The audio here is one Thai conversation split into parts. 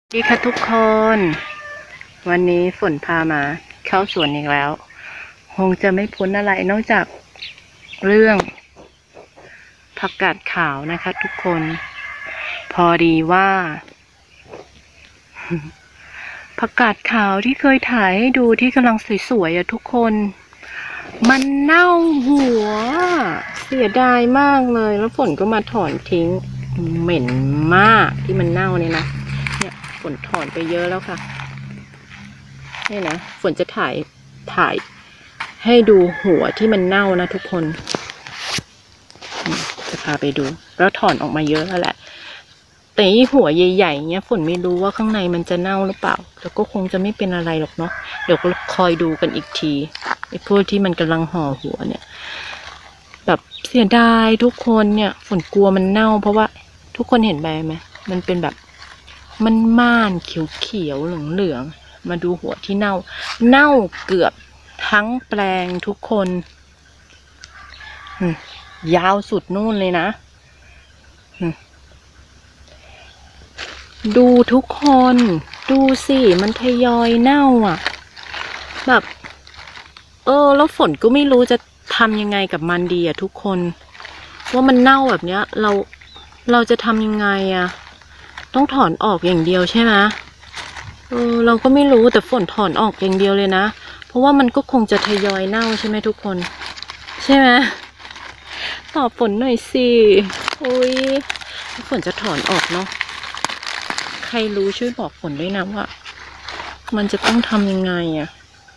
ดีค่ะทุกคน วันนี้ฝนพามาเข้าสวนอีกแล้ว คงจะไม่พ้นอะไรนอกจากเรื่องผักกาดขาวนะคะทุกคน พอดีว่า ผักกาดขาวที่เคยถ่ายให้ดูที่กำลังสวยๆอะทุกคน มันเน่าหัว เสียดายมากเลย แล้วฝนก็มาถอนทิ้ง เหม็นมากที่มันเน่าเนี่ยนะเนี่ยฝนถอนไปเยอะแล้วค่ะนี่นะฝนจะถ่ายให้ดูหัวที่มันเน่านะทุกคนจะพาไปดูแล้วถอนออกมาเยอะแล้วแหละแต่ที่หัวใหญ่ๆเนี้ยฝนไม่รู้ว่าข้างในมันจะเน่าหรือเปล่าแล้วก็คงจะไม่เป็นอะไรหรอกเนาะเดี๋ยวก็คอยดูกันอีกทีไอ้พวกที่มันกำลังห่อหัวเนี่ยแบบเสียดายทุกคนเนี่ยฝนกลัวมันเน่าเพราะว่าทุกคนเห็นใบไหมมันเป็นแบบมันม่านเขียวๆเหลืองๆมาดูหัวที่เน่าเกือบทั้งแปลงทุกคนยาวสุดนู่นเลยนะดูทุกคนดูสิมันทยอยเน่าอ่ะแบบแล้วฝนก็ไม่รู้จะทำยังไงกับมันดีอ่ะทุกคนว่ามันเน่าแบบเนี้ยเราจะทำยังไงอ่ะต้องถอนออกอย่างเดียวใช่ไหมเราก็ไม่รู้แต่ฝนถอนออกอย่างเดียวเลยนะเพราะว่ามันก็คงจะทยอยเน่าใช่ไหมทุกคนใช่ไหมตอบฝนหน่อยสิอุ้ยฝนจะถอนออกเนาะใครรู้ช่วยบอกฝนด้วยนะว่ามันจะต้องทำยังไงอะ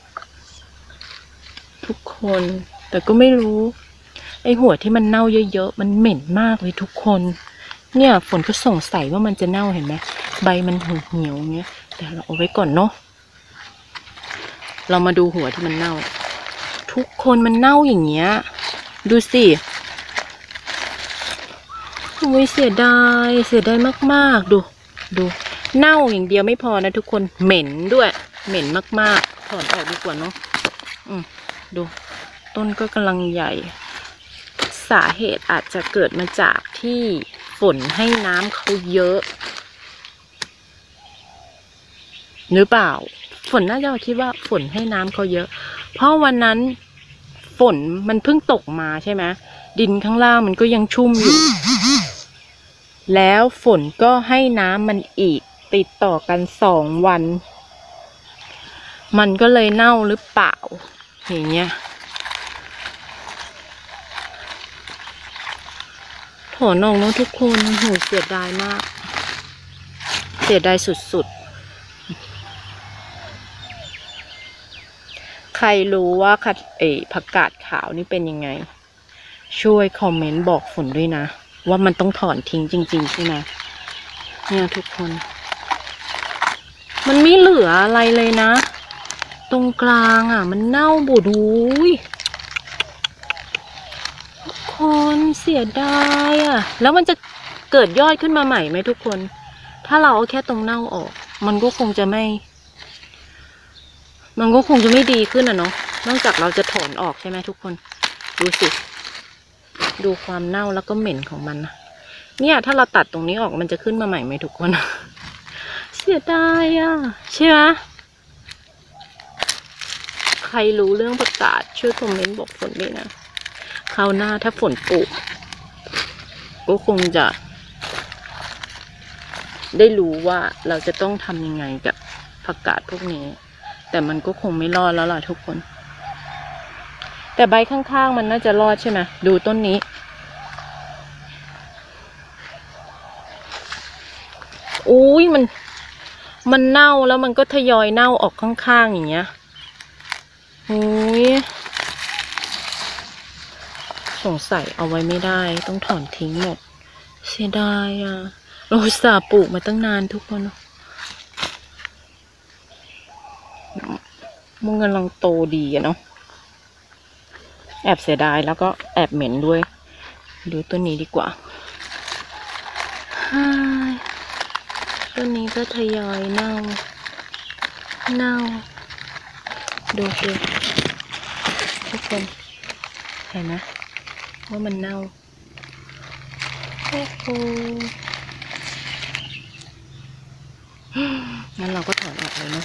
ทุกคนแต่ก็ไม่รู้ไอหัวที่มันเน่าเยอะๆมันเหม็นมากเลยทุกคนเนี่ยฝนก็สงสัยว่ามันจะเน่าเห็นไหมใบมันเหี่ยวๆอย่างเงี้ยแต่เราเอาไว้ก่อนเนาะเรามาดูหัวที่มันเน่าทุกคนมันเน่าอย่างเงี้ยดูสิโอ้ยเสียดายมากๆดูเน่าอย่างเดียวไม่พอนะทุกคนเหม็นด้วยเหม็นมากๆถอนออกดีกว่าเนาะดูต้นก็กำลังใหญ่สาเหตุอาจจะเกิดมาจากที่ฝนให้น้ำเขาเยอะหรือเปล่าฝนน่าจะคิดว่าฝนให้น้ำเขาเยอะเพราะวันนั้นฝนมันเพิ่งตกมาใช่ไหมดินข้างล่างมันก็ยังชุ่มอยู่แล้วฝนก็ให้น้ำมันอีกติดต่อกัน2 วันมันก็เลยเน่าหรือเปล่าอย่างเงี้ยถอนออกเนาะทุกคนโหเสียดายมากเสียดายสุดๆใครรู้ว่าผักกาดขาวนี่เป็นยังไงช่วยคอมเมนต์บอกฝนด้วยนะว่ามันต้องถอนทิ้งจริงๆใช่ไหมเนี่ยทุกคนมันไม่เหลืออะไรเลยนะตรงกลางอ่ะมันเน่าบูดหูยทุกคนเสียดายอ่ะแล้วมันจะเกิดยอดขึ้นมาใหม่ไหมทุกคนถ้าเราเอาแค่ตรงเน่าออกมันก็คงจะไม่ดีขึ้นอ่ะเนาะนอกจากเราจะถอนออกใช่ไหมทุกคนดูสิดูความเน่าแล้วก็เหม็นของมันนะเนี่ยถ้าเราตัดตรงนี้ออกมันจะขึ้นมาใหม่ไหมทุกคนเสียดายอ่ะใช่ไหมใครรู้เรื่องผักกาดช่วยคอมเมนต์บอกฝนด้วยนะคราวหน้าถ้าฝนปลูกก็คงจะได้รู้ว่าเราจะต้องทำยังไงกับผักกาดพวกนี้แต่มันก็คงไม่รอดแล้วล่ะทุกคนแต่ใบข้างๆมันน่าจะรอดใช่ไหมดูต้นนี้อุ้ยมันเน่าแล้วมันก็ทยอยเน่าออกข้างๆอย่างเงี้ยโอ้ยสงสัยเอาไว้ไม่ได้ต้องถอนทิ้งหมดเสียดายอ่ะเราอุตส่าห์ปลูกมาตั้งนานทุกคนมันกำลังโตดีอะเนาะแอบเสียดายแล้วก็แอบเหม็นด้วยดูต้นนี้ดีกว่าต้นนี้ก็ทยอยเน่าดูสิทุกคนเห็นไหมว่ามันเน่าโอ้โหงั้นเราก็ถอนออกเลยเนาะ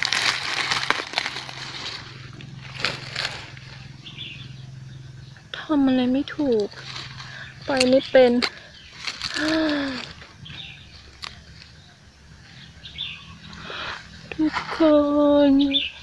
ทำอะไรไม่ถูกไปไม่เป็นทุกคน